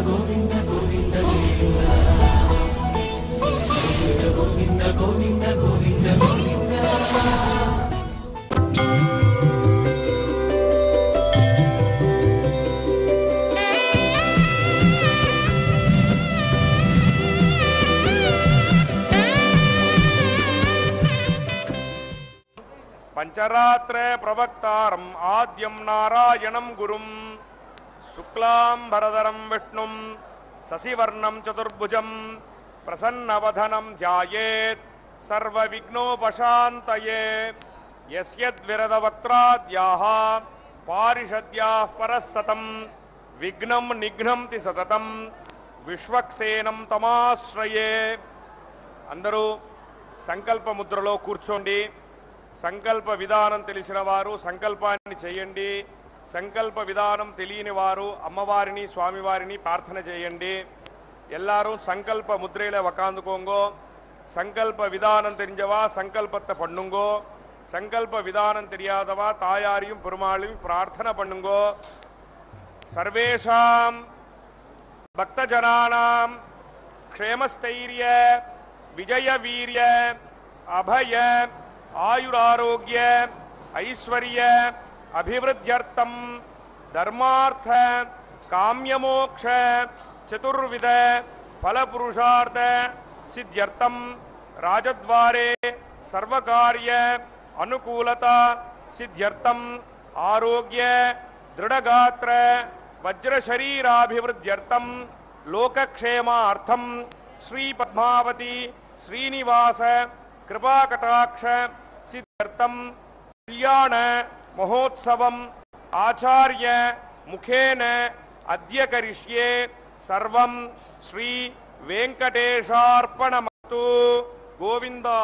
पंचरात्रे प्रवक्तारं आद्यं नारायणं गुरुं शुक्लांबरधरं विष्णुं शशिवर्णं चतुर्भुजं प्रसन्नवदनं ध्यायेत् सर्वविघ्नोपशान्तये यस्यद्विरदवक्त्राद्याः पारिषद्याः परस्सतं विघ्नं निघ्नन्ति सततं विश्वक्सेनं तमाश्रये। अंदरू संकल्प मुद्रलो कूर्चोंडी संकल्प विधानं तेलिसिन वारु संकल्पान्नि चेयंडी संकल्प विधानं तेलियनि वारु अम्मवारिनि स्वामिवारिनि प्रार्थना चेयंडी एल्लारू संकल्प मुद्रेल वकांदुकोंगो संकल्प विधानं तेरिंजवा संकल्पत्ते पण्णुंगो संकल्प विधानं तेरियादवा तायारियुम पेरुमाळैयुम प्रार्थना पण्णुंगो सर्वेषां भक्तजनानां क्षेमस्थैर्य विजय वीर्य अभय आयुरारोग्य ऐश्वर्य अभिवृद्ध्यर्थं धर्मार्थ काम्यमोक्ष चतुर्विध फलपुरुषार्थ सिद्ध्यर्थं राजद्वारे सर्वकार्य अनुकूलता सिद्ध्यर्थं आरोग्य दृढ़गात्र वज्रशरीराभिवृद्ध्यर्थं लोकक्षेमार्थं श्री पद्मावती श्रीनिवास कृपाकटाक्ष सिद्ध्यर्थं कल्याण महोत्सवम् आचार्य मुखेन अद्य करिष्ये सर्वं श्री वेंकटेशार्पणमस्तु। गोविंदा।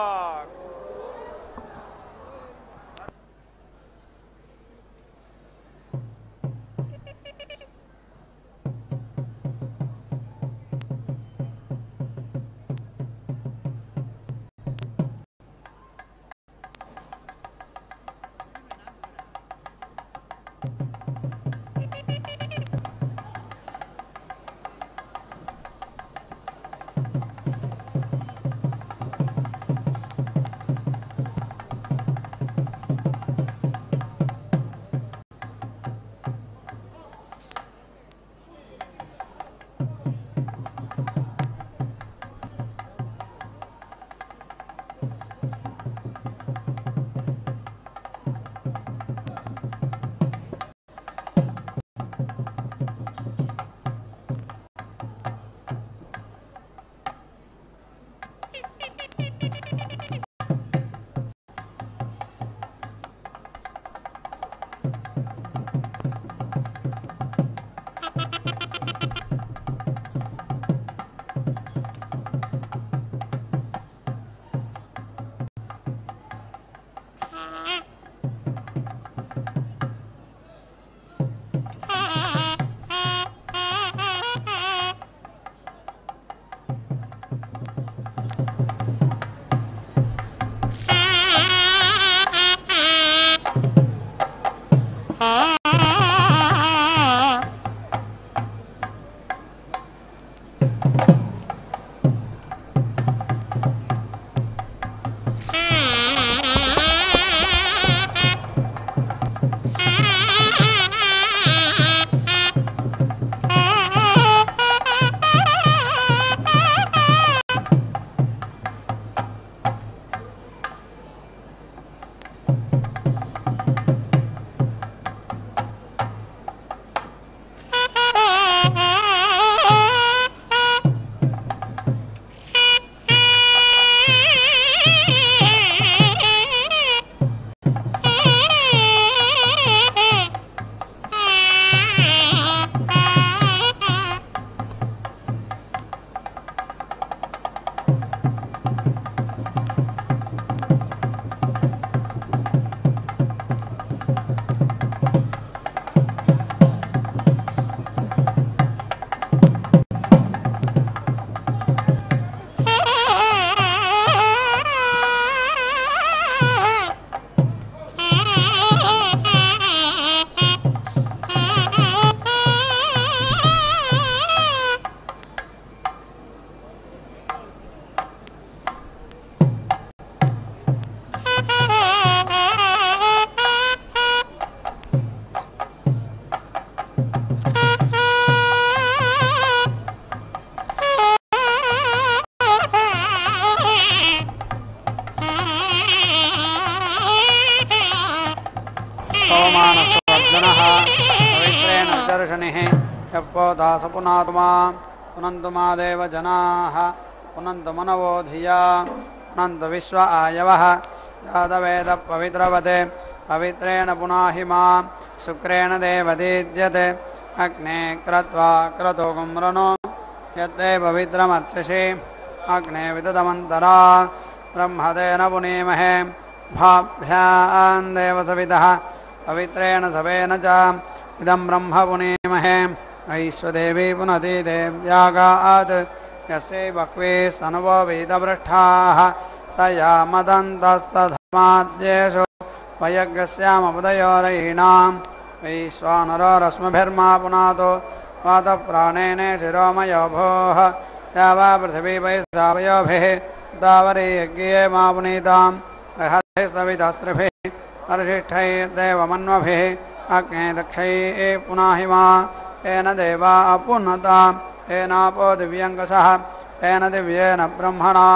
योनिः यप्पोदास पुनात्मा पुनन्तु मा देव जनाः पुनन्तु मनवो धिया पुनन्तु विश्व आयवः यादवेद पवित्रवते पवित्रेण पुनाहि मा शुक्रेण देवदीद्यते अग्ने क्रत्वा क्रतो गुम्रनो यत्ते पवित्रमर्चसि अग्ने विदधमन्तरा ब्रह्मतेन पुनीमहे भाभ्यां देवसवितः पवित्रेण सवेन च इदं ब्रह्म पुनीमहे वैश्वदेवी पुनति देव्यागात् यस्यै बह्वी स्तनुवो वीतपृष्ठाः तया मदन्तस्तधर्माद्येषु वयज्ञस्यामबुधयोरयीणां वैश्वानरो रश्मिभिर्मा पुनातो वातप्राणेन शिरोमयो भोः या वा पृथिवी वैश्वावयोभिः तावरी यज्ञे मा पुनीतां बृहद्भिः सवितस्त्रिभिः परिशिष्टैर्देवमन्वभिः अग्ने दक्षैः पुनाहि मा येन देवा अपुनता येनापो दिव्यङ्कसः येन दिव्येन ब्रह्मणा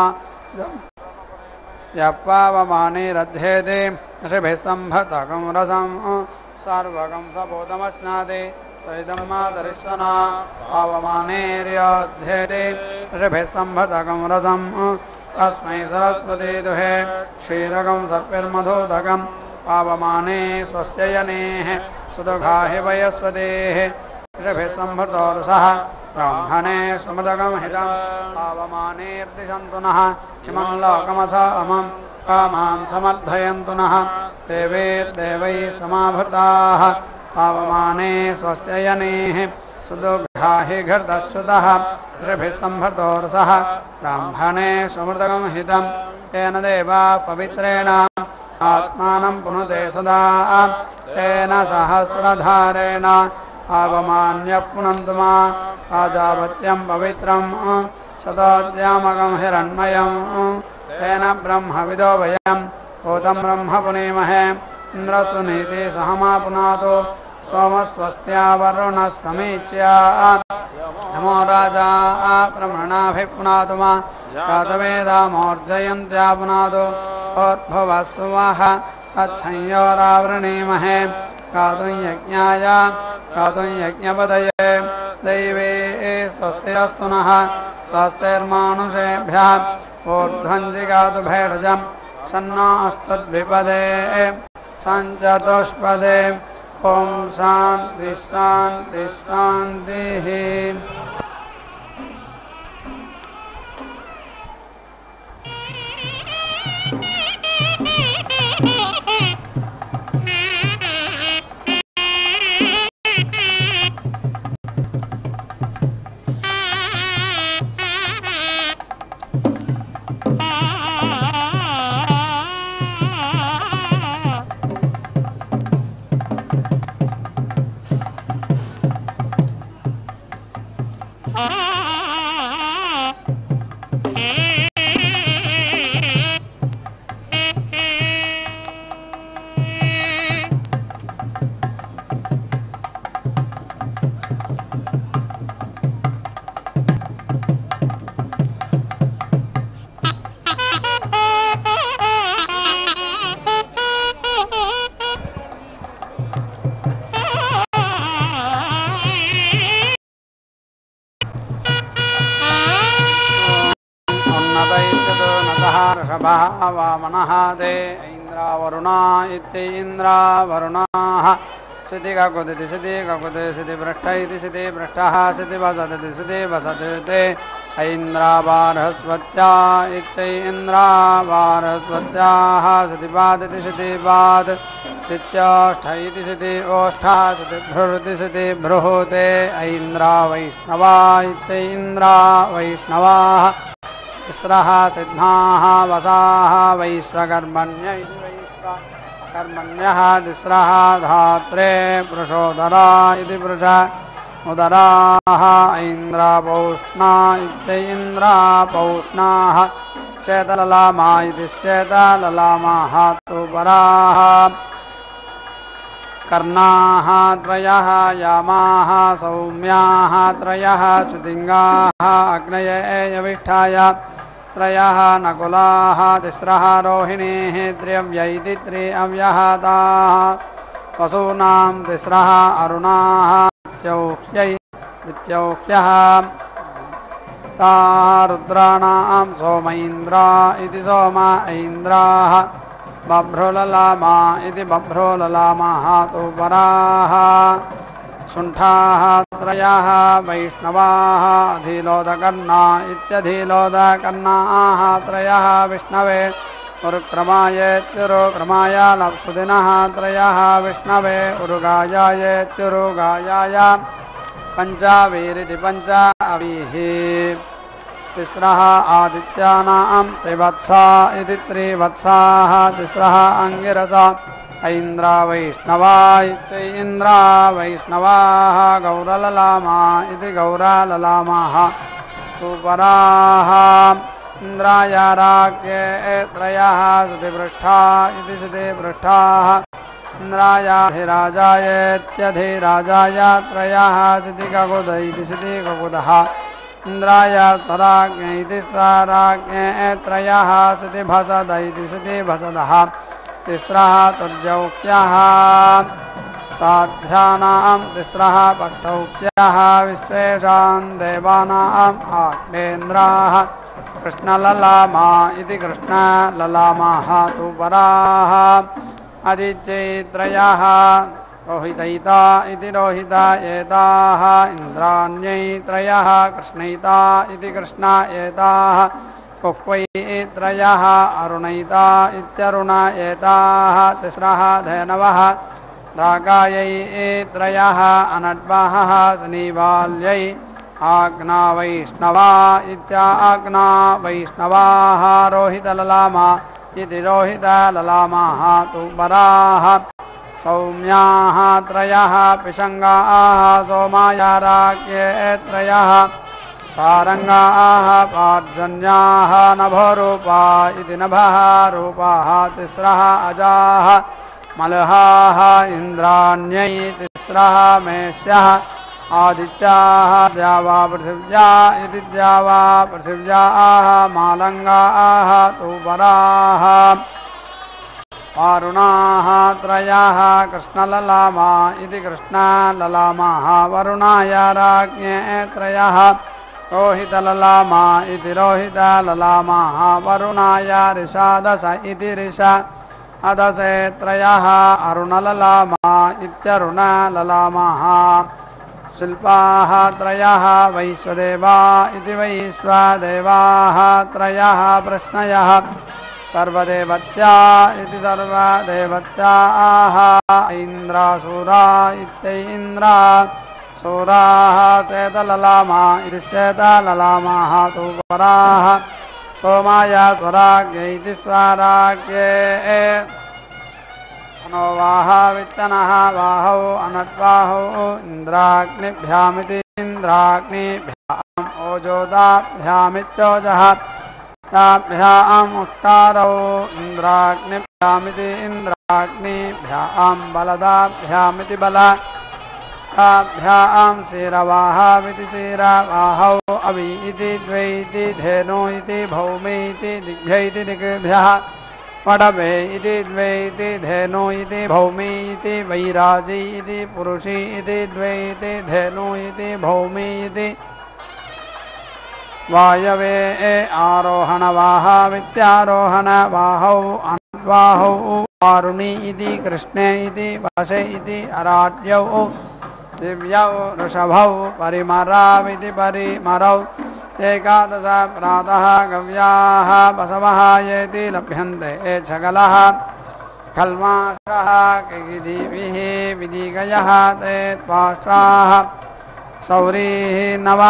यप्पावमानिरध्येति ऋषिभिः सम्भतकं रसं सर्वगं सपोतमश्नाति सविदं मातरिश्वना पावमानेर्योध्येति ऋषिभिः सम्भतकं रसं तस्मै सरस्वती दुहे क्षीरकं सर्पिर्मधुदकं पावमाने स्वस्य यनेः सुदुघाहि वयस्वतेः ऋषिभिः सम्भृतो रसः ब्रह्मणे सुमृतकं हितं पावमानेर्दिशन्तु नः इमं लोकमथमं कामां समर्थयन्तु नः देवैर्देवैः समाभृताः पावमाने स्वस्य यनेः सुदुघाहि घृतश्च्युतः ऋषिभिः सम्भृतो रसः ब्रह्मणे सुमृतकं हितं येन देवा पवित्रेण आत्मानं पुनुते सदा तेन सहस्रधारेण पावमान्यः पुनन्तु मा प्राजापत्यं पवित्रं शतोद्यामकं हिरण्मयं तेन ब्रह्मविदो वयं भूतं ब्रह्म पुनीमहे इन्द्रसुनीति सह मा पुनातु सोमस्वस्त्या वरुणः समीच्या नमो राजा ब्रह्मणाभिः पुनातु मा जातवेदामोर्जयन्त्या पुनातु ओद्भवस्वः तच्छंयोरावृणीमहे गातुं यज्ञाय गातुं यज्ञपदये दैवे स्वस्तिरस्तु नः स्वस्तिर्मानुषेभ्यः ऊर्ध्वं जिगातु भेषजं सन्नोऽस्तद्विपदे सञ्चतुष्पदे ॐ शान्तिः शान्तिः शान्तिः। वामनः ते इंद्रावरुणा इन्द्रावरुणाः सिद्धि ककुदिति सिद्धि ककुति सिद्धि भ्रष्ट इति सिद्धि भ्रष्टः सिद्धि वसति सिद्धि वसति ते ऐन्द्रावारहस्पत्या इन्द्रावारहस्पत्याः सिद्धिपादिति सिद्धिपाद सिद्ध्योष्ठ इति सिद्धि ओष्ठा सिद्धिभ्रुति सिद्धिभ्रुः ते ऐन्द्रा वैष्णवा इन्द्रा वैष्णवाः तिस्रः सिद्धाः वसाः वैश्वकर्मण्य इति वैश्वकर्मण्यः तिस्रः धात्रे पुरुषोदरा इति पुरुष उदराः ऐन्द्रापौष्णा इन्द्रापौष्णाः श्वेतललामा इति श्वेतललामाः तु पराः कर्णाः त्रयः यामाः सौम्याः त्रयः सुतिङ्गाः अग्नये यविष्ठाय त्रयः नकुलाः तिस्रः रोहिणीः त्र्यव्य इति त्रि अव्यहताः वसूनां तिस्रः अरुणाः द्वितीयौह्यः ताः रुद्राणां सोम इन्द्रा इति सोम ऐन्द्राः बभ्रुललामा इति बभ्रुललामाः तु पराः शुण्ठाः त्रयः वैष्णवाः अधिलोदकर्णा इत्यधिलोदकर्णाः त्रयः विष्णवे उरुक्रमायेत्युरुक्रमाय लप्सुदिनः त्रयः विष्णवे उरुगायायेत्युरुगायाय पञ्चावीरिति पञ्चावीः तिस्रः आदित्यानां त्रिवत्सा इति त्रिवत्साः तिस्रः अंगिरसा ऐन्द्रा वैष्णवा इन्द्रा वैष्णवाः गौरललामा इति गौरललामाः सुपराः इन्द्राय राज्ञे त्रयः सुतिपृष्ठा इति सुतिपृष्ठाः इन्द्रायाधिराजायेत्यधिराजाय त्रयः सिद्धिककुद इति सिद्धिककुदः इन्द्राय स्वराज्ञे इति स्वराज्ञे त्रयः सिद्धिभसद इति सिद्धिभसदः तिस्रः तुर्यौह्यः साध्यानां तिस्रः पष्टौह्यः विश्वेषां देवानाम् आग्नेन्द्राः कृष्णललामा इति कृष्णललामाः तु पराः आदित्यैत्रयः रोहितैता इति रोहिता एताः इन्द्राण्यैत्रयः कृष्णैता इति कृष्णा एताः कुह्वैत्रयः अरुणैता इत्यरुण एताः तिस्रः धेनवः रागायैत्रयः अनड्वाहः शनिवाल्यै आग्ना वैष्णवा इत्याग्ना वैष्णवाः रोहितललामा इति रोहितललामाः तु पराः सौम्याः त्रयः पिशङ्गाः सोमाय राज्ञे त्रयः सारङ्गाः पार्जन्याः नभोरूपा इति नभः रूपाः तिस्रः अजाः मलहाः इन्द्राण्यै तिस्रः मेष्यः आदित्याः द्यावा पृथिव्या इति द्यावा पृथिव्याः मालङ्गाः तु पराः वारुणाः त्रयः कृष्णललामा इति कृष्णललामाः वरुणाय राज्ञे त्रयः रोहितललामा इति रोहितललामाः वरुणाय ऋषादश इति ऋष अदशे त्रयः अरुणललामा इत्यरुणललामाः शिल्पाः त्रयः वैश्वदेवा इति वैश्वदेवाः त्रयः प्रश्नयः सर्वदेवत्या इति सर्वदेवत्याः ऐन्द्रासूरा इत्यैन्द्रा सूराः चेतललामा इति चेतललामाः तु पराः सोमाय स्वराज्ञे इति स्वराज्ञे अनोवाह वित्तनः बाहौ अनट्बाहौ इन्द्राग्निभ्यामिति इन्द्राग्निभ्याम् ओजोदाभ्यामित्योजः ताभ्याम् उत्तारौ इन्द्राग्निभ्यामिति इन्द्राग्निभ्याम् बलदाभ्यामिति बला ताभ्याम् शिरवाहामिति शिरवाहौ अवि इति द्वै इति धेनो इति भौमि इति दिग्भ्य इति दिग्भ्यः वडवे इति द्वे इति धेनो इति भौमि इति वैराजी इति पुरुषी इति द्वे इति धेनो इति भौमि इति वायवे आरोहणवाहावित्यारोहणवाहौ अनद्वाहौ वारुणी इति कृष्णे इति वसे इति अराड्यौ दिव्यौ ऋषभौ परिमराविति परिमरौ एकादश प्रातः गव्याः बसवः येति लभ्यन्ते छगलः खल्माषः किगिदिभिः विदिगयः ते त्वाष्ट्राः सौरीः नव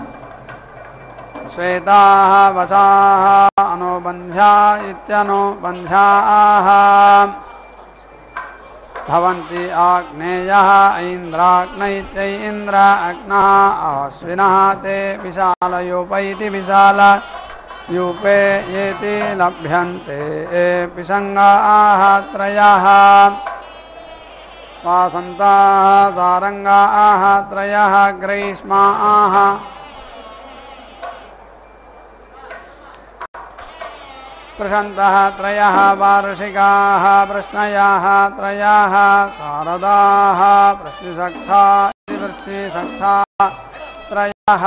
श्वेताः वसाः अनुबन्ध्या इत्यनुबन्ध्याः भवन्ति आग्नेयः ऐन्द्राग्न इत्यैन्द्र अग्नः आश्विनः ते विशालयूप इति विशालयूपे येति लभ्यन्ते पिशङ्गाः त्रयः वासन्ताः सारङ्गाः त्रयः ग्रैष्माः पृषन्तः त्रयः वार्षिकाः प्रश्नयाः त्रयाः शारदाः वृष्टिसख्ता इति वृष्टिसख्ता त्रयः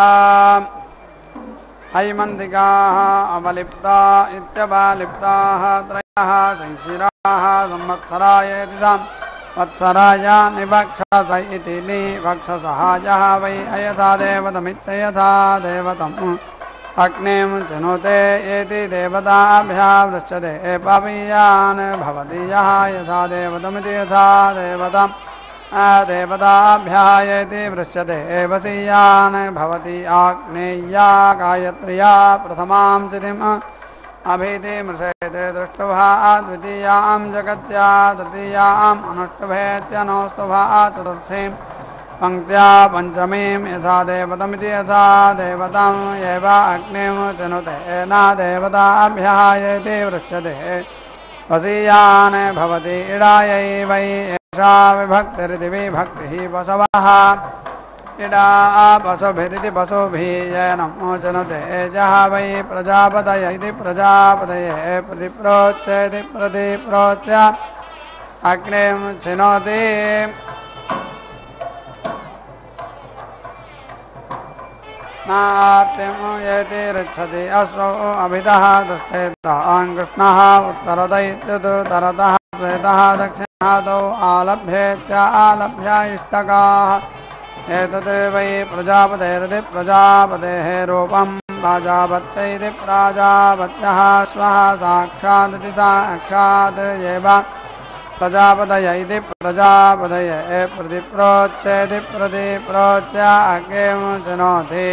हैमन्तिकाः अवलिप्ता इत्यवलिप्ताः त्रयः संशिराः संवत्सरायेति संवत्सराय निवक्षस इति निवक्षसहायः वै अयथा देवतमित्ययथा देवतम् अग्निं चिनुते एति देवताभ्यः वृच्यते पापीयान् भवति यः यथा देवतमिति यथा देवतम् देवताभ्यः एति वृच्यते वसीयान् भवति आग्नेय्या गायत्र्या प्रथमां चितिम् अभीति मृषेते दृष्टुभा द्वितीयां जगत्या तृतीयाम् अनुष्टुभेत्यनोस्तुभा चतुर्थीं पंक्त्या पंचमीं यथा देवतमिति यथा देवतं एव अग्निं चिनुते न देवताभ्यः एति वृच्यते वसीयान् भवति इडायै वै एषा विभक्तिरिति विभक्तिः पशवः इडा पशुभिरिति पशुभिः येनं चिनुते जः वै प्रजापतय इति प्रजापतये प्रतिप्रोच्येति प्रतिप्रोच्य अग्निं चिनोति नार्तिं येति ऋच्छति अश्वो अभितः दृष्टेतां कृष्णः उत्तरदैत्युत्तरतः श्वेतः दक्षिणादौ आलभ्येत्य आलभ्य इष्टकाः एतत् वै प्रजापतेरिति प्रजापतेः रूपं प्राजापत्यैति प्राजापत्यः स्वः साक्षादिति साक्षात् एव प्रजापतय इति प्रजापतये प्रतिप्रोच्येति प्रतिप्रोच्य अग्निं चिनोति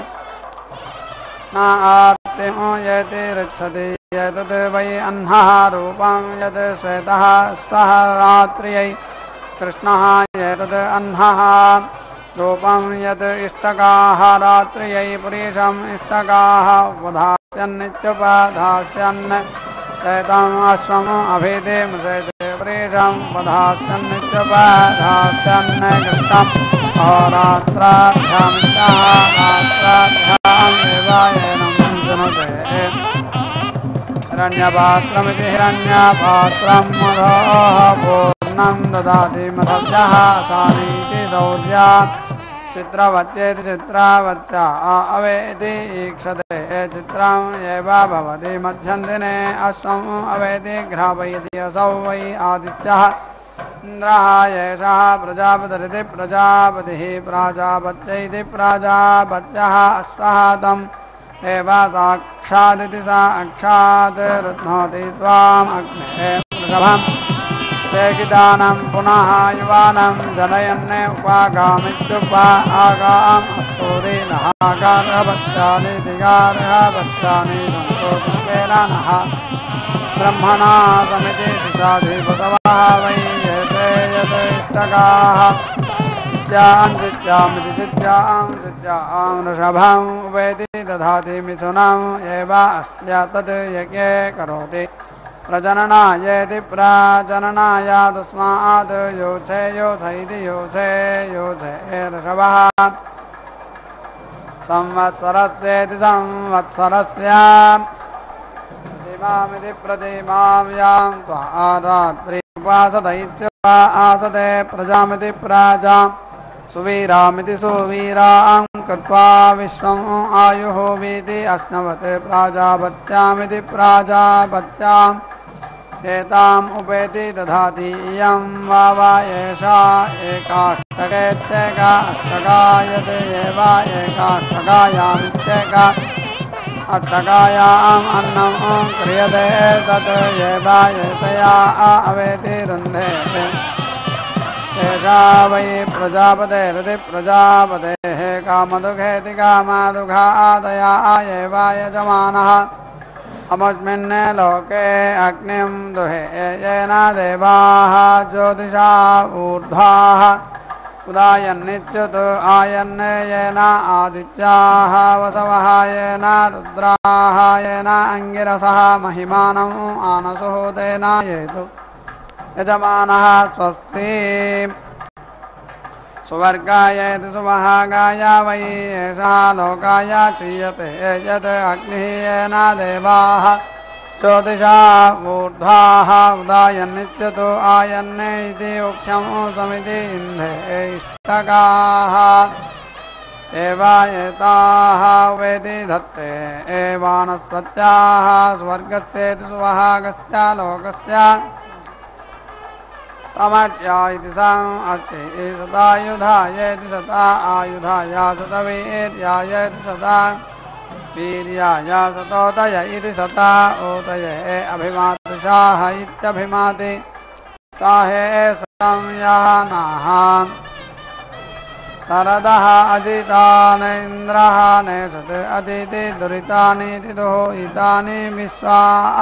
न आर्तिं येति ऋच्छति एतत् वै अह्नः रूपं यत् श्वेतः स्वः रात्र्यै कृष्णः एतत् अह्नः रूपं यत् इष्टकाः रात्र्यै पुरीशम् इष्टकाः उपधास्यन्नित्युपधास्यन् श्वेतम् अश्वम् अभिधि मृषेते पुरीशं उपधास्यन्नित्युपधास्यन् कृष्णम् अहोरात्राभ्यामिष्टः रात्राभ्याम् एव एनं चिनुते हिरण्यपात्रमिति हिरण्यपात्रं मधोः पूर्णं ददाति मधव्यः सानीति शौर्या चित्रवत्येति चित्रावत्या अवेति ईक्षते चित्रम् एव भवति मध्यन्दिने अश्वम् अवेति घ्रापयति असौ वै आदित्यः इन्द्रः एषः प्रजापतिरिति प्रजापतिः प्राजापत्यै प्राजापत्यः अश्वः तम् एव साक्षादिति साक्षात् रुध्नोति त्वाम् अग्ने वृषभम् सेकितानं पुनः युवानं जनयन् उपागामित्युपागाम् अस्तूरीनः गर्भवत्यानि दिगार्भवत्यानि सन्तोषेण नः ब्रह्मणा समिति शिशाधिपशवः वै एते यत् इष्टकाः चित्यामिति चित्यां वृषभम् उपेति दधाति मिथुनम् एव अस्य तत् यज्ञे करोति प्रजननायेति प्रजननाय तस्मात् योथे योथैति योथे योथे ऋषभः संवत्सरस्येति संवत्सरस्य प्रतिमामिति प्रतिमाव्यां त्वा रात्रि उपासत इत्युपासते प्रजामिति प्रजा सुवीरामिति सुवीरां कृत्वा विश्वम् आयुः वीति अश्नवत् प्राजापत्यामिति प्राजापत्याम् एताम् उपेति दधाति इयं वा एषा एकाष्टकेत्येका अष्टकायत् एव एकाष्टकायामित्येका अष्टकायाम् अन्नं क्रियते तत् एव एतया अवेति रुन्धे एषा वै प्रजापतेरिति प्रजापतेः कामदुघेति कामादुघादया एव यजमानः अमुस्मिन् लोके अग्निं दुहे येन देवाः ज्योतिषा ऊर्ध्वाः उदायन्निच्युत आयन् येन आदित्याः वसवः येन रुद्राः येन अङ्गिरसः महिमानम् आनसुः तेन येतु यजमानः स्वस्ति सुवर्गायेति सुमहागाय वै एषः लोकाय चीयते यत् अग्निः येन देवाः ज्योतिषा ऊर्ध्वाः उदायन्नित्यतो आयन्ने इति उक्ष्यं समिति इन्धे इष्टकाः एवायेताः वेति धत्ते एवानस्पत्याः स्वर्गस्येति सुवहागस्य लोकस्य समट्या इति सम् अस्ति सतायुधायेति सता आयुधाय सतवीर्यायेति सता वीर्याय सतोदय इति सता ओदये अभिमातुषाः इत्यभिमाति साहे संयानाः शरदः अजितान् इन्द्रः नेषत् अदिति दुरितानीति दोहितानि विश्वा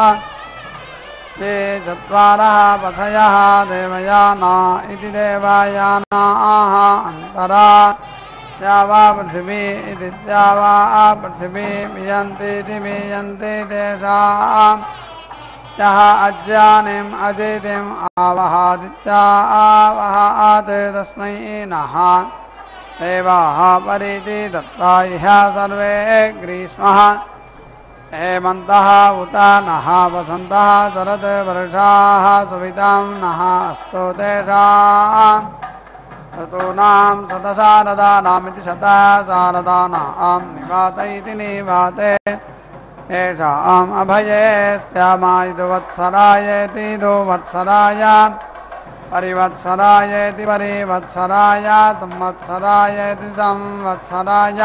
ये चत्वारः पथयः देवयाना इति देवयानाः अन्तरा द्यावा पृथिवी इति द्यावा पृथिवी मियन्ति इति मियन्ति तेषां यः अज्ञानिम् अजितिम् आवहादित्या आवहात् तस्मै नः देवाः परीति दत्ता इह सर्वे ग्रीष्मः हेमन्तः उत नः वसन्तः शरद् वर्षाः सुवितां नः अस्तु तेषां ऋतूनां शतशारदानामिति शतशारदानां निवात इति निवाते येषाम् अभये स्यामायितु वत्सरायेति दुवत्सराय परिवत्सरायेति परिवत्सराय संवत्सरायेति संवत्सराय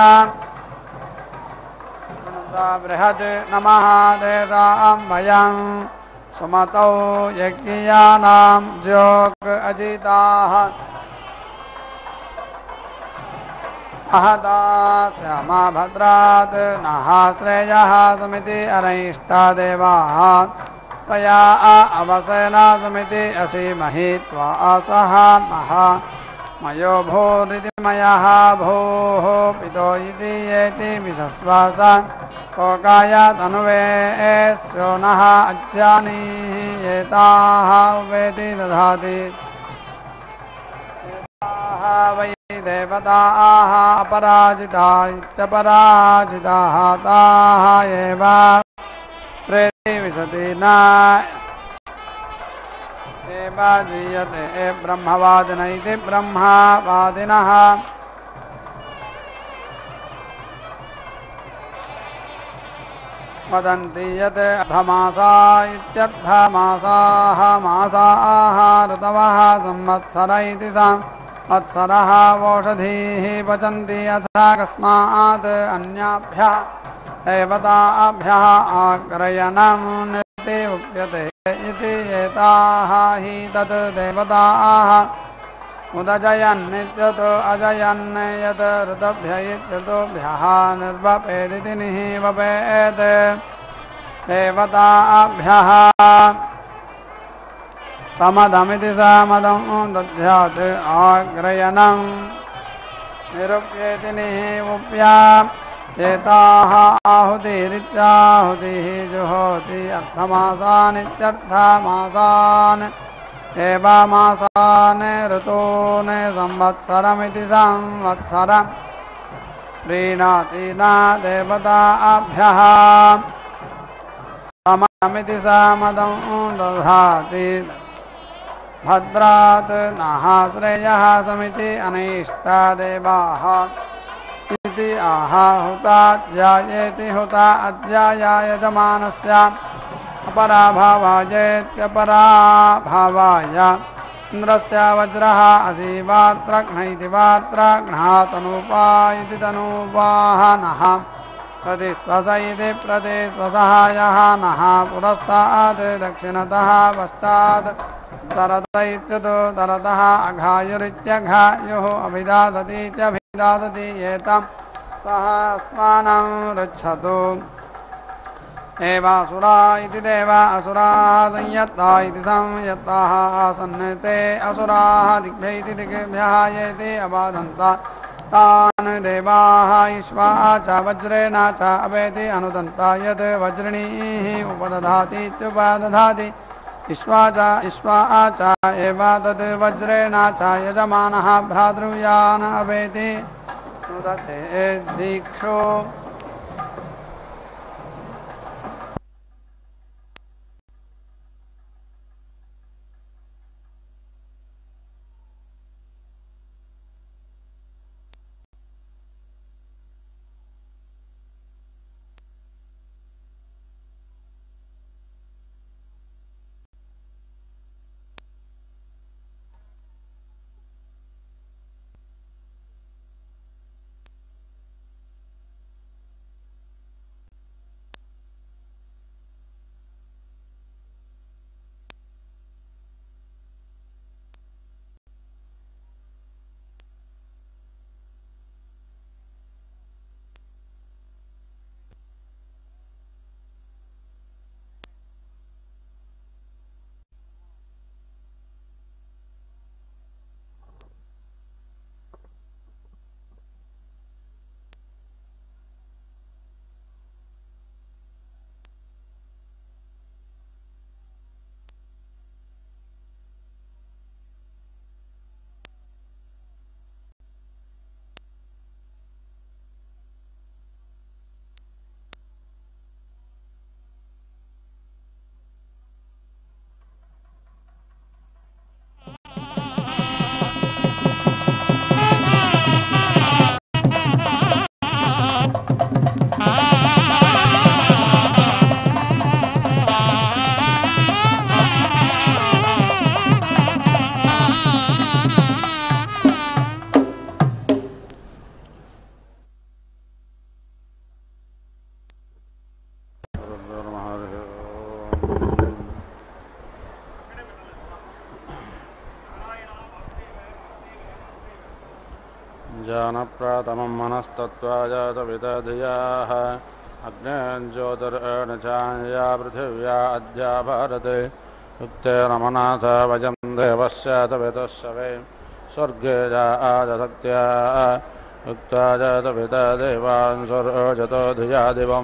बृहत् नमः तेषां वयं सुमतौ यज्ञियानां जोग अजिताः महदा श्यामा भद्रात् नः श्रेयः समिति अरैष्टा देवाः त्वया अवसेना समिति असीमहि त्वा सह नः मयो भूरिति मयः भूः पितो इति येति विशस्वास तोकाय तनुवे स्यो नः अज्ञानीः एताः वेति दधाति वै देवताः अपराजिता इत्यपराजिताः ताः एव प्रेति विशति न एव जीयते ब्रह्मवादिन इति ब्रह्मवादिनः वदन्ति यत् अधमासा इत्यर्थमासाः मासाः ऋतवः संवत्सर इति संवत्सरः ओषधीः पचन्ति अथ कस्मात् अन्याभ्यः देवताभ्यः आग्रयणं निति उप्यते इति एताः हि तत् देवताः उदजयन्नित्यतो अजयन् यत् ऋतभ्य इत्यर्थोभ्यः निर्वपेदिति निवपेत् देवताभ्यः समदमिति समदं दद्यात् आग्रयणं निरुप्येति निवुप्या एताः आहुतिरित्याहुतिः जुहोति अर्थमासानित्यर्थमासान् एवमासान् ऋतून् संवत्सरमिति संवत्सरं प्रीणाति न देवताभ्यः समदमिति समदं दधाति भद्रात् नः श्रेयः समिति अनिष्टा देवाः इति आह हुताध्यायेति हुता अध्याय यजमानस्य अपराभावायेत्यपराभावाय इन्द्रस्य वज्रः असीवार्त्रघ्न इति वार्त्रघ्नः तनूपा इति तनूपाः नः प्रतिस्वस इति प्रतिस्वसहायः नः पुरस्तात् दक्षिणतः पश्चात् तरत इत्यतो तरतः अघायुरित्यघायुः अभिदासति इत्यभिदासति एतं सः अस्मानं ऋच्छतु एवासुरा इति देव असुराः संयत्ता इति संयत्ताः आसन् ते असुराः दिग्भ्य इति दिग्भ्यः येति अबाधन्ता तान् देवाः ईश्वा च वज्रेण च अवेति अनुदन्ता यद् वज्रिणीः उपदधाति इत्युपदधाति ईश्वा च एव तद् वज्रेण च यजमानः भ्रातृव्यान् अवेति नुदते दीक्षो जानप्रथमं मनस्तत्त्वाजातपिता धियाः अग्नेऽज्योतिर्णचाया पृथिव्या अद्या भारते युक्ते रमनाथ वजं देवस्य तपितुस्सवे स्वर्गे जातशक्त्या युक्ता जातपिता देवान् स्वर्गजतो धिया दिवं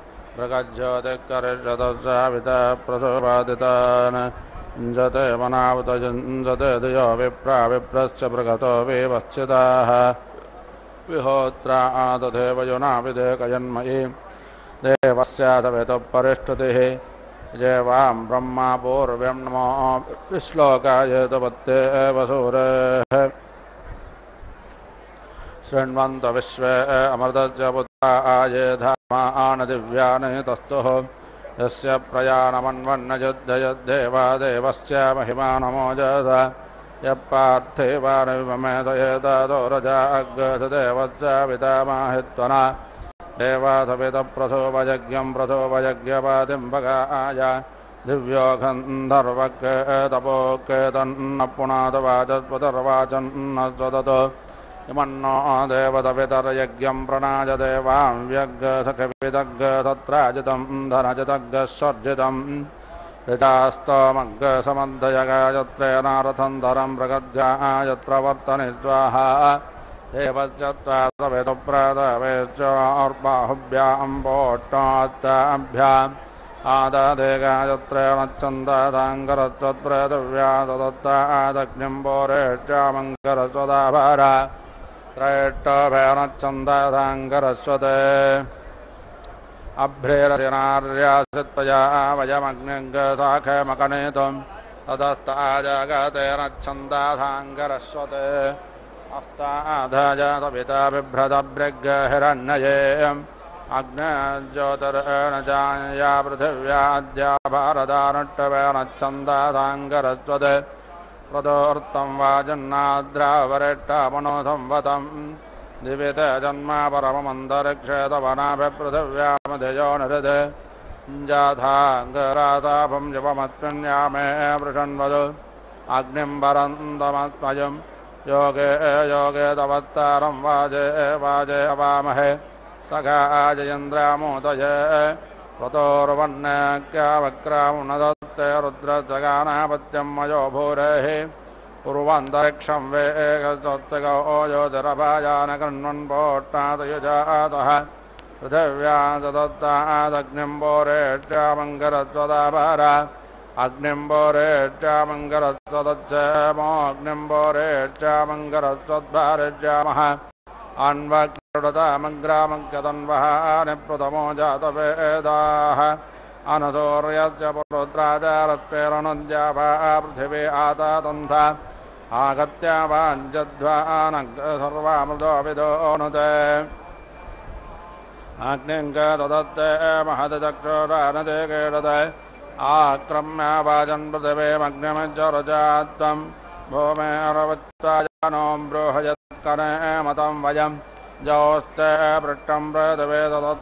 मृगज्योतिकरिषतस्साविता प्रसोपादितान् जते मनावत जते धियो विप्रा विप्रश्च प्रगतो विवश्चिताः विहोत्रा तथैव युना विदेकजन्मयि देवस्यातवेतो परिष्ठुतिः जेवां ब्रह्मा पूर्व्यं नमो विश्लोकाय तपत्ते वसूरेः शृण्वन्त विश्वे अमृतस्य पुत्रा आये धामान् दिव्यानि तस्तुः यस्य प्रयाणमन्वन्न युद्धयद्देवा देवस्य महिमानमोजस यः पार्थिवानिममेतयेततो रजा अग्रसदेवस्य पितामाहित्वना देवासपितप्रसोपयज्ञं प्रसोपयज्ञपातिम्बकाय दिव्यो गन्धर्वकेतपोकेतन्न पुनादवाचत्वतर्वाचन्न स्वदतो इमन्नो देवतपितर्यज्ञं प्रणाय देवां व्यग्गसखविदग्गसत्राजितं धनजितग्गस्वर्जितं ऋतास्तमग्गसमद्धयगायत्रेणारथं धरं प्रगद्गायत्र वर्तनि स्वाहा देवस्य त्वातवेदुप्रदवेश्चोर्बाहुभ्यां पोष्टात्ताभ्याम् आदादेगायत्रेण छन्दसाङ्गरत्वत्प्रदव्या तदत्तादग्निं पोरेष्यामङ्गरस्वदाभारा त्रयेष्टभेन छन्दसाङ्गरस्वते अभ्रेरसिनार्यासित्वया वयमग्निङ्गसाखमकनेतुं तदस्ताजगतेन छन्दसाङ्गरस्वते अस्ताधजतपिता बिभ्रदभृग्हिरण्यये अग्नेऽज्योतिर्णचाया पृथिव्या अद्या भारदानट्टवेन छन्दसाङ्गरस्वते प्रदोर्तं वाजन्नाद्रावरेट्टामनोधं वतं दिवित जन्मा परममन्तरिक्षे तवनाभिपृथिव्यामधियो निरुधे जाथाङ्गरातापं जपमत्पुण्यामे पृषन्वदु अग्निं वरन्तमत्मजं योगे योगे तवत्तारं वाजे वाजे अवामहे सखाजयन्द्रामोदये प्रतोर्वन्नक्यावक्रामुनदत्ते रुद्रजगानापत्यं मयो भूरेः पूर्वान्तरिक्षं वेगसत्तगो ज्योतिरभायानकृण्वन् पोट्टादयुजातः पृथिव्या ददत्तादग्निं पोरेष्ट्यामङ्गरत्वदाभारा अग्निं पोरेष्ट्यामङ्गरत्वदच्चमोऽग्निं पोरेष्ट्यामङ्गरत्वद्भारिज्यामः अन्वग्रतामग्रामग्यतन्वहानि प्रथमो जातवेदाः अनसौर्यस्य पुरुद्राचारत्पेरणुद्याभा पृथिवी आतातन्था आगत्य वाञ्चध्वानग् सर्वामृतो विदोनुते अग्निङ्ग ददत्ते महदचक्षुरानते केडते आक्रम्य वाजन् पृथिवीमग्निमज्जरजात्वं भूमेरवत्ताजानो बृहयत्कने मतं वयं जोस्ते पृष्ठं पृथिवे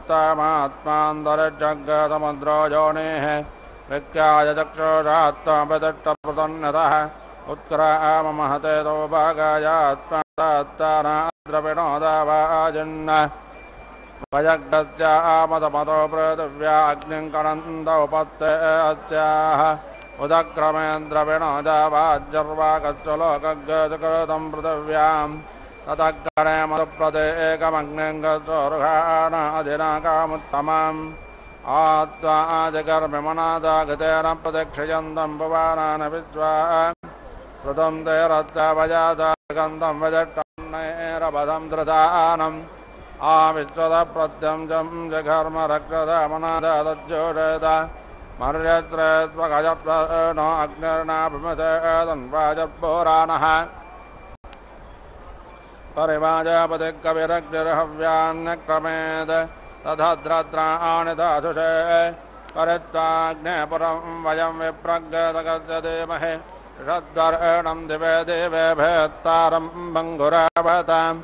तदत्तामात्मान्तरिक्षगसमुद्रो योनिः विख्याय चक्षुषात्वप्रतिष्ठप्रतन्यतः उत्क्राममहते सौभागायात्मदत्तानाद्रविणोदावाजिन्न वयग्धस्यामतमतो पृथिव्या अग्निं कणन्त उपत्ते अस्याः उदक्रमेन्द्रविणोदावाज्जर्वाकच्चलोकगजकृतं पृथिव्यां ततः मदप्रदेकमग्निङ्गस्वर्गाणाधिनाकामुत्तमम् आत्वा जगर्मिमनादागतेन प्रदक्षियन्तं भुवानानि विश्वा कृतं ते रत्यावजातगन्धं वजट्टन्नैरपदं धृतानम् आविश्वदप्रत्यं जं जघर्म रक्षदमनादज्जोषेत मर्यश्रेत्वगजप्नो अग्निर्नाभिमतेदन्वाजपुराणः परिवाजपतिकविरग्निर्हव्यान्यक्रमेद तथद्रद्राणि दाशुषे परित्वाग्नेपुरं वयं विप्रगतगस्य धीमहि षद्वर्णं दिवे दिवे भेत्तारं भङ्गुरावताम्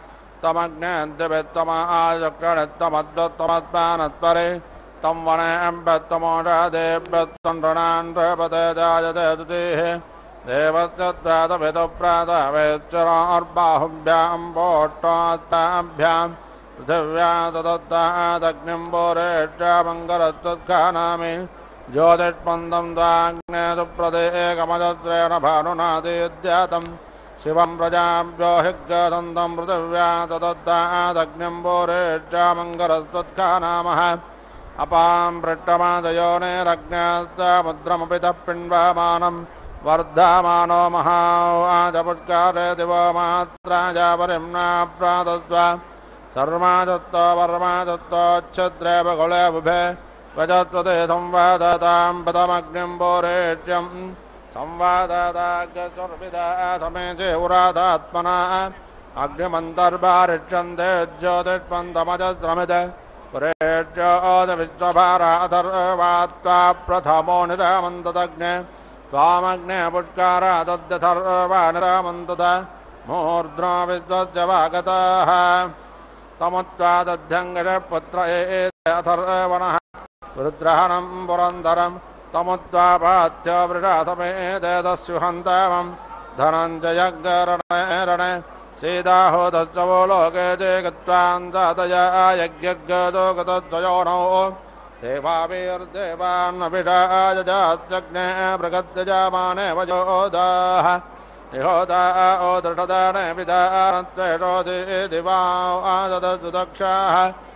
तमग्नेद्यवित्तमाचक्रणित्तमद्वत्तमत्पानत्परे तं वनेऽम्बत्तमोषादेभ्यत्तण्डनान् प्रपते जायते तुतिः देवश्चत्वादभितुप्रातवेच्चरार्बाहुभ्यां पोट्टाभ्यां पृथिव्या तदत्तादग्निं पोरेष्ट्यामङ्गलत्वत्खानामि ज्योतिष्पन्दं त्वाग्ने सुप्रदेकमजत्रेण भानुनादीद्यातं शिवं प्रजाभ्यो हिग्गदन्तं पृथिव्या तदत्तादग्निं पोरेष्ट्यामङ्गलत्वत्खानामः अपां पृष्ठमादयोनेरग्न्याश्च मुद्रमपि तः पिण्डमानं वर्धमानो महावाजपुष्कारे दिवो मात्राजा परिम्ना प्रातस्वा सर्मादत्तो वर्मादत्तोच्छद्रे बगुले बुभे वजत्वते संवादतां पदमग्निं पोरेट्यं संवादताग्निर्विदा समेचे उरातात्मना अग्निमन्तर्भारिष्यन्ते ज्योतिष्पन्दमजस्रमित पुरेज्योतिविश्वभाराधर्वात्वा प्रथमो निरामन्तदग्ने त्वामग्ने पुष्कारा तद्यथर्वा निरामन्तत मूर्ध्नो विश्वस्य वागतः तमुत्वा दध्यङ्गपुत्र एथर्वणः रुद्रहणं पुरन्दरं तमुत्वा पाथ्य वृषासमेदेदस्युहन्तामं धनञ्जयगरणे सीताहोदश्चवो लोके ते गत्वान्तातया यज्ञगतो गतद्वयोनौ देवाभिर्देवान्नभिषायजात्यग्ने बृहद्यजामाने वयोदाः निहोदा ओदृढदाने विदानत्वेषोदि दिवाददक्षाः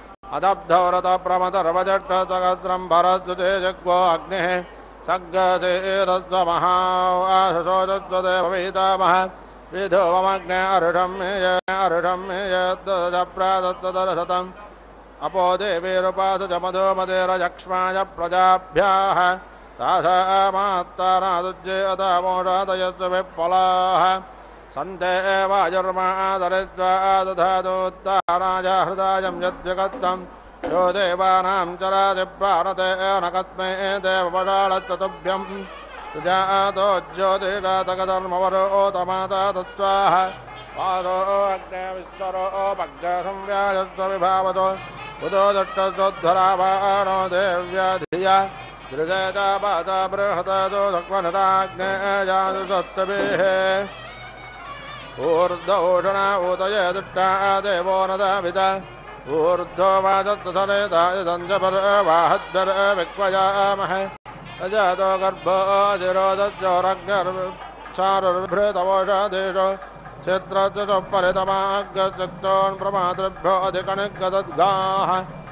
अदब्धव्रतप्रमदर्वजट्टसहस्रं भरद्युते जग्वो अग्निः सग्गसेरस्वमहाशोचत्वदेववीतामः विधोमग्ने अरुषं मे यद्दप्रादत्तदरशतम् अपो देवीरुपास च मधुमदेरयक्ष्माय प्रजाभ्याः तासामात्तारादुज्ये अतामोषादयस्य विप्पलाः सन्ते वायुर्मादरित्वादधातोत्ताराय हृदायं यद्विगतं यो देवानां चरादिप्राणते नकस्मै देवपडालत्ततुभ्यं सुजातो ज्योतिषातकधर्मवरोतमाता तत्स्वाः वासो अग्ने विश्वरो भग्गसंव्याजस्व विभावतो उदो दट्टसोद्धरावाणो देव्या धिया दृजयतापाता बृहतो सक्वनताग्ने जातु सप्तभिः ऊर्ध्वोषणा उदये दुष्टा देवो नदाभिता ऊर्ध्वो वाचत्तसनेताय सञ्जपर्वाहद्भिर्विक्वयामहे अजातो गर्भो जिरोदज्जोरग्निर्चारुर्भृतवोषादेशो क्षेत्रच्चोपरितमाग्रचक्तोन् प्रमातृभ्यो अधिकनिगदद्गाः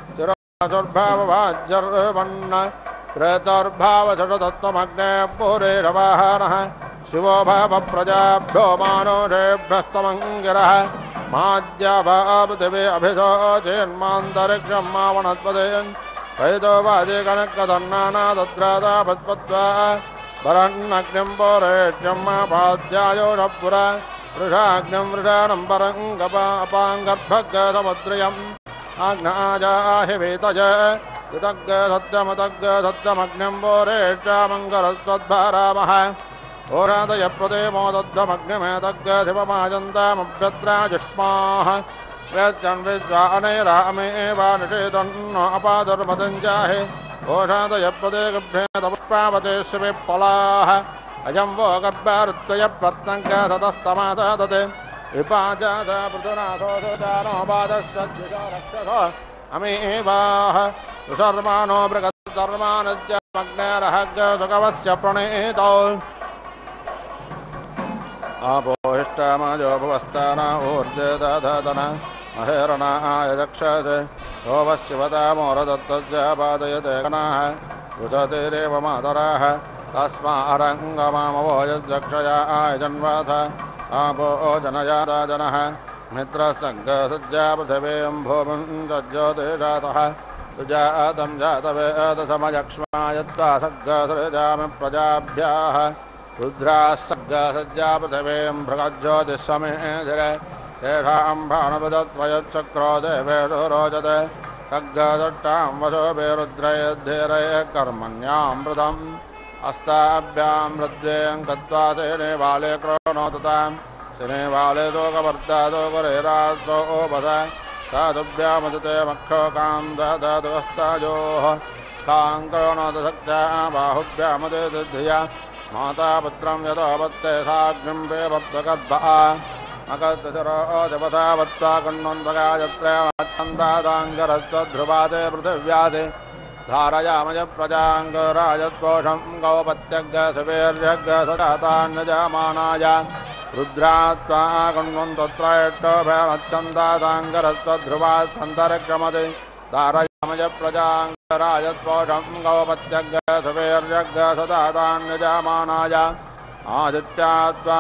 चिराचुर्भाववाज्यर्वन्न प्रेतर्भावषटतत्त्वमग्ने पुरेशवाहनः शिवो भावप्रजाभ्यो मानोषेभ्यस्तमङ्गिरः माद्याभापृथिवी अभिधो चेन्मान्तरिक्षं मावणत्पदेन् वैदो वाजे कनकधर्नानादद्रादापत्पत्वा वरन्नग्निं पोरेष्यं मापाद्यायोषपुरा वृषाग्निं वृषाणं परङ्गपाङ्गर्भग्गसमुद्रियम् आज्ञाजाहिवेतज कृतज्ञसत्यमतज्ञसत्यमग्निं पोरेष्यामङ्गलस्त्वद्भारामः ओरादयप्रदेमोदध्वमग्निमेतज्ञ शिवमाजन्तामभ्यत्राजुष्माः यच्चन् विश्वा अनैरामेवानिषेदन्नो अपादुर्मदञ्जाहि ओषादयप्रदेगभ्येतपुष्पावते शिविप्पलाः अयं वो गर्भारुत्वयप्रत्नङ्गतस्तमासादते विपाजात पृथुनाथोऽजानोपादश्चो रक्षसो अमीवाः सुशर्माणो बृहद्धर्मानज्यमग्नेरहग्गसुकवस्य प्रणीतौ आपोहिष्टामाजो भुवस्ताना ऊर्जेदधदन महेरणाय दक्षसे योवशिवतामोरदत्तज्यापादयते गणाः वृषतिरेव मातराः तस्मारङ्गमामवोयज्जक्षयाय जन्वाथ आपो जनयाता जनः मित्रसङ्गसज्जा पृथिवीं भूमिं ज्योतिषातः सुजातं जातवेदसमयक्ष्मायत्वा सग्गसृजामि प्रजाभ्याः रुद्राः सग्गसज्जा पृथिवीं भृगज्योतिषमेधिरे तेषां भानुपदत्वयच्चक्रो देवेषु रोचते सग्गदट्टां वशोभिरुद्रयद्धीरैः कर्मण्यामृतम् अस्ताभ्यां हृद्वें गत्वा तेने बाले क्रोणोततां शने बाले दोकवर्तादो गुरेरास्तोपद साधुभ्यामदते मक्षोकां ददस्ताजोः कां क्रोणोतसक्त्या बाहुभ्यामदे धिया माता पुत्रं यतोपत्ते साग्निं पेवत्वकद्भः अकर्तचरोजपथा वत्त्वा कण्वन्तगायत्रेवच्छन्दादाङ्गरस्त्वध्रुवादे पृथिव्यादे धारयामज प्रजाङ्गराजत्पोषं गौपत्यग्गसवेर्यग्गसजातान्यजमानाय रुद्रात्वा कण्वन्तत्रयट्टोभयच्छन्दादाङ्गरस्त्वध्रुवात्सन्तरिक्रमदे धारयामज प्रजाङ्गराजत्पोषं गौपत्यग्गसवेर्यग्गसजातान्यजमानाय आदित्यात्वा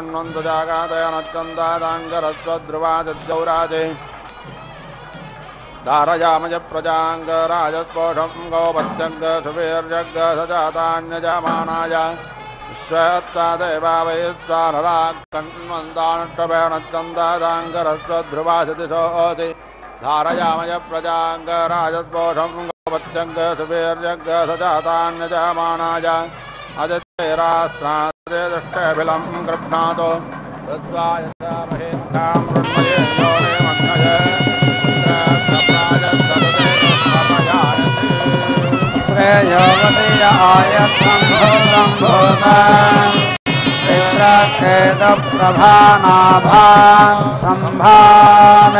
कण्वन्तजागादयनच्छन्दादाङ्गरस्त्वध्रुवादिद्गौरादे धारयामज प्रजाङ्गराजत्पोषं गौपत्यग्गसवेर्यग्गसजातान्यजमानाय विश्वत्वा देवा वै स्वानरा कण्वन्तानुष्टभेणच्छन्दादाङ्गरस्त्वध्रुवादिदिशोऽसि धारयामज प्रजाङ्गराजत्पोषं गौपत्यग्गसवेर्यग्गसजातान्यजमानाय अदित्यैरास्त्रादे दृष्टेऽभिलं गृह्णातो ऋत्वायसामहेत्तां मृण्मये योने मग्नय श्रेयोवतीय आयत्सम्भोदम्भोदान् चित्रकेतप्रभानाभान् सम्भान्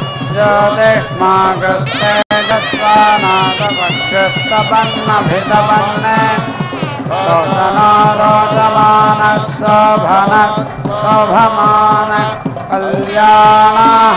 ज्योतिष्मागस्तेजस्वानादपक्षस्तपन्नभितपन् रोचनो रोचमानः शोभनः शोभमानः कल्याणः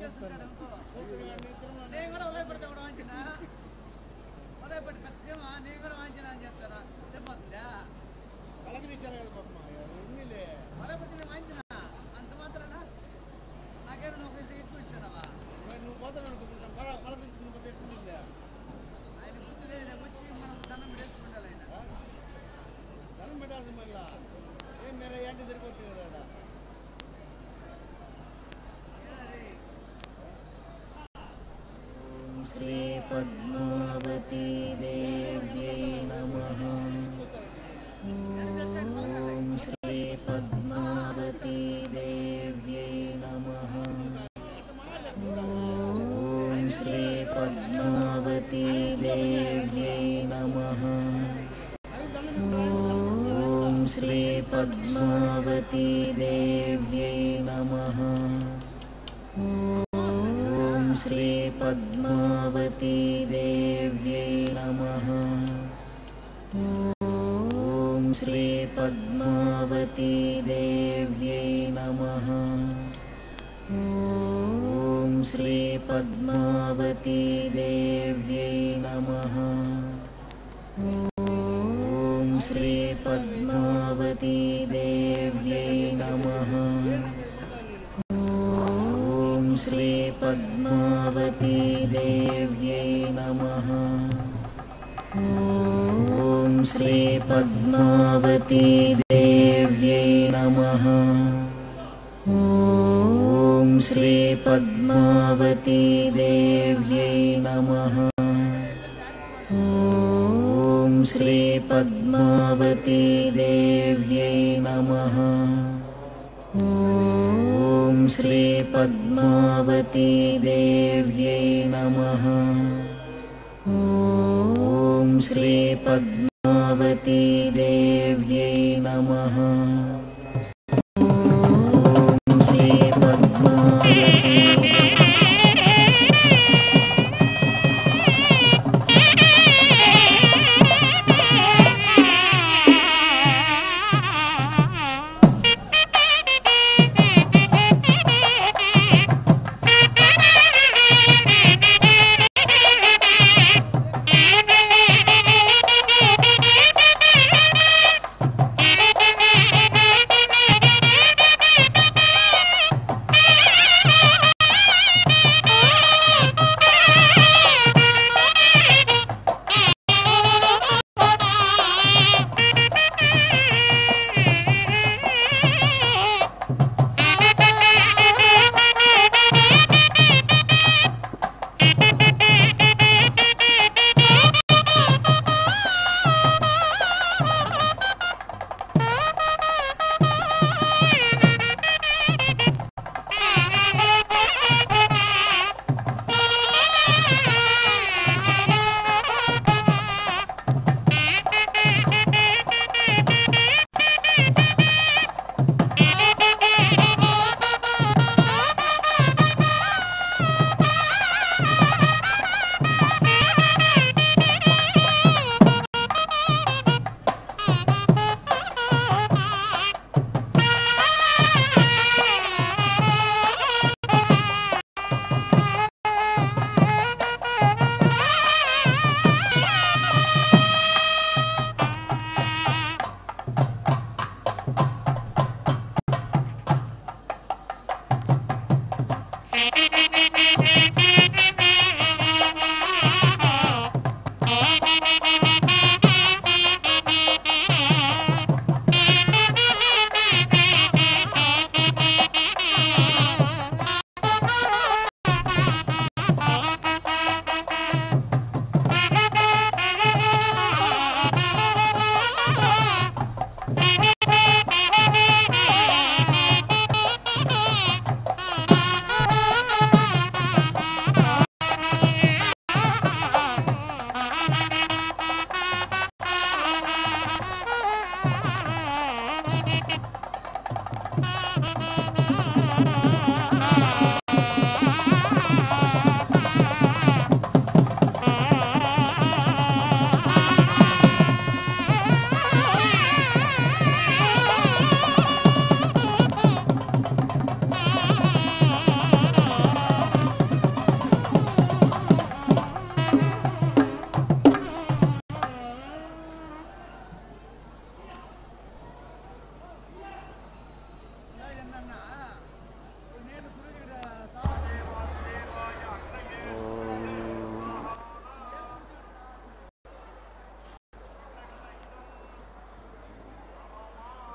श्री पद्मावती देव्यै नमः। ॐ श्री पद्मावती देव्यै नमः। ॐ श्री पद्मावती देव्यै नमः। ॐ श्री पद्मावती देव्यै नमः। ॐ श्री पद्मावती देव्यै नमः। ॐ श्री पद्मावती देव्यै नमः। ॐ श्री पद्मावती देव्यै नमः। ॐ श्री पद्मावती देव्यै नमः। ॐ श्री पद्मावती देव्यै नमः। ॐ श्री पद्मावती देव्यै नमः। ॐ श्री पद्मावती देव्यै नमः। ॐ श्री पद्मावती देव्यै नमः। ॐ श्री पद्मावती देव्यै नमः। ॐ श्री पद्मावती देव्यै नमः। ॐ श्री पद्मावती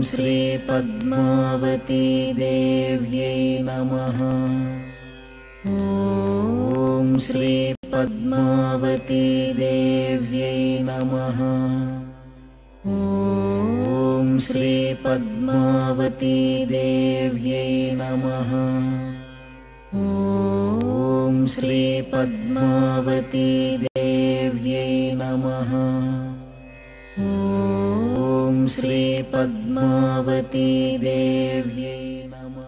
श्रीपद्मावती देव्यै नमः। ॐ श्रीपद्मावती देव्यै नमः। ॐ श्रीपद्मावती देव्यै नमः। ॐ श्रीपद्मावती देव्यै नमः। ॐ श्रीपद्मावती देव्यै नमः।